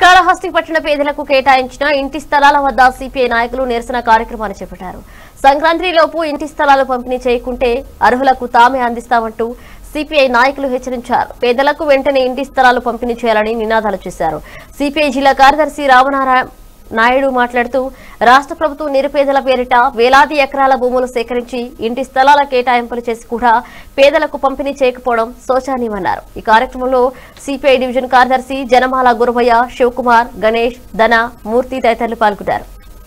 శ్రీకాళహస్తి పట్టణ పేదలకు కేటాయించిన ఇంటి స్థలాల వద్ద సిపిఐ నాయకులు నిరసన కార్యక్రమాన్ని చేపట్టారు. సంక్రాంతిలోపు ఇంటి స్థలాలు పంపిణీ చేయకుంటే అర్హులకు తామే అందిస్తామంటూ సిపిఐ నాయకులు హెచ్చరించారు. పేదలకు వెంటనే ఇంటి స్థలాలు పంపిణీ చేయాలని నినాదాలు చేశారు. సిపిఐ జిల్లా కార్యదర్శి రామనారాయణ నాయుడు మాట్లాడుతూ రాష్ట్ర ప్రభుత్వం నిరుపేదల పేరిట వేలాది ఎకరాల భూములు సేకరించి ఇంటి స్థలాల కేటాయింపులు చేసి కూడా పేదలకు పంపిణీ చేయకపోవడం శోచనీయమన్నారు. ఈ కార్యక్రమంలో సిపిఐ డివిజన్ కార్యదర్శి జనమాల గురవయ్య, శివకుమార్, గణేష్, ధన, మూర్తి తదితరులు పాల్గొన్నారు.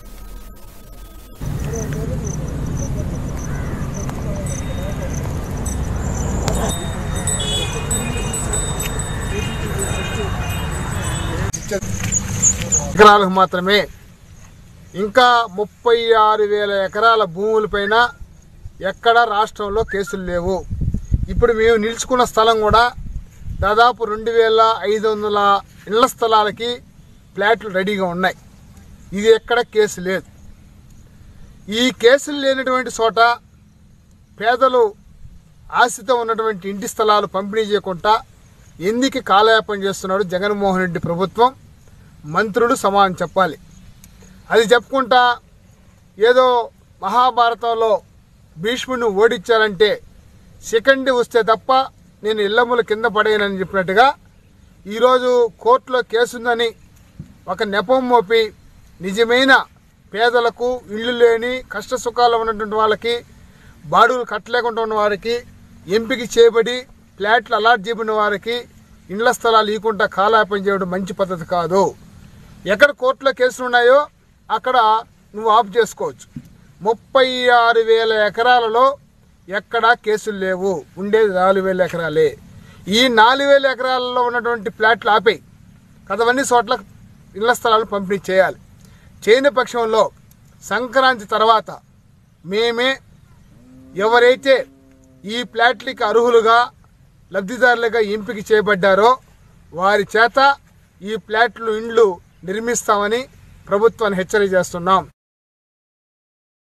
ఎకరాలకు మాత్రమే ఇంకా 36,000 ఎకరాల భూములపైన ఎక్కడ రాష్ట్రంలో కేసులు లేవు. ఇప్పుడు మేము నిలుచుకున్న స్థలం కూడా దాదాపు 2,500 ఇళ్ల స్థలాలకి ఫ్లాట్లు రెడీగా ఉన్నాయి. ఇది ఎక్కడ కేసు లేదు. ఈ కేసులు లేనటువంటి చోట పేదలు ఆశతో ఉన్నటువంటి ఇంటి స్థలాలు పంపిణీ చేయకుండా ఎందుకు కాలయాపన చేస్తున్నాడు జగన్మోహన్ రెడ్డి ప్రభుత్వం? మంత్రులు సమాధానం చెప్పాలి. అది చెప్పుకుంటా ఏదో మహాభారతంలో భీష్ముడిని ఓడించాలంటే సెకండ్ వస్తే తప్ప నేను ఇళ్లముల కింద పడేయనని చెప్పినట్టుగా ఈరోజు కోర్టులో కేసుందని ఒక నెపం మోపి నిజమైన పేదలకు ఇళ్ళు లేని కష్ట సుఖాలు ఉన్నటువంటి వాళ్ళకి బాడుగులు కట్టలేకుండా ఉన్న వారికి ఎంపిక చేయబడి ఫ్లాట్లు అలాట్ చేయబడిన వారికి ఇండ్ల స్థలాలు ఇవ్వకుండా కాలయాపన చేయడం మంచి పద్ధతి కాదు. ఎక్కడ కోర్టులో కేసులు ఉన్నాయో అక్కడ నువ్వు ఆఫ్ చేసుకోవచ్చు. 36,000 ఎకరాలలో ఎక్కడా కేసులు లేవు. ఉండేది 4,000 ఎకరాలే. ఈ 4,000 ఎకరాలలో ఉన్నటువంటి ఫ్లాట్లు ఆపేయి. కదవన్నీ చోట్ల ఇళ్ల స్థలాలు పంపిణీ చేయాలి. చేయని పక్షంలో సంక్రాంతి తర్వాత మేమే ఎవరైతే ఈ ఫ్లాట్లకి అర్హులుగా లబ్ధిదారులుగా ఎంపిక చేయబడ్డారో వారి చేత ఈ ఫ్లాట్లు ఇండ్లు నిర్మిస్తామని ప్రభుత్వాన్ని హెచ్చరిక చేస్తున్నాం.